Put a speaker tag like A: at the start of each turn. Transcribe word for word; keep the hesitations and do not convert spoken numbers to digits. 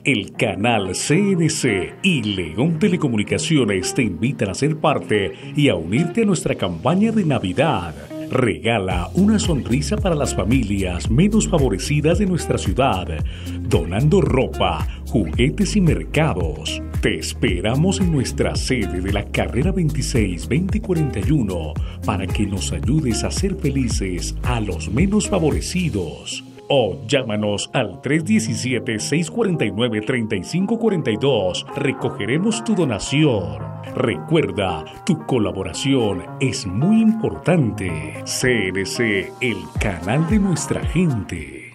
A: El canal C N C y León Telecomunicaciones te invitan a ser parte y a unirte a nuestra campaña de Navidad. Regala una sonrisa para las familias menos favorecidas de nuestra ciudad, donando ropa, juguetes y mercados. Te esperamos en nuestra sede de la carrera veintiséis veinte cuarenta y uno para que nos ayudes a ser felices a los menos favorecidos. O llámanos al tres uno siete, seis cuatro nueve, tres cinco cuatro dos. Recogeremos tu donación. Recuerda, tu colaboración es muy importante. C N C, el canal de nuestra gente.